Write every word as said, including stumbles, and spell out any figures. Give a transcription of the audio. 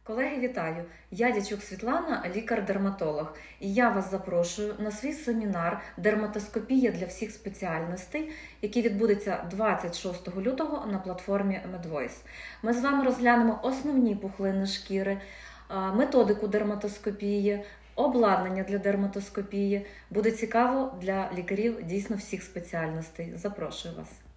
Колеги, вітаю! Я Дячук Світлана, лікар-дерматолог, і я вас запрошую на свій семінар «Дерматоскопія для всіх спеціальностей», який відбудеться двадцять шостого лютого на платформі MedVoice. Ми з вами розглянемо основні пухлини шкіри, методику дерматоскопії, обладнання для дерматоскопії. Буде цікаво для лікарів дійсно всіх спеціальностей. Запрошую вас!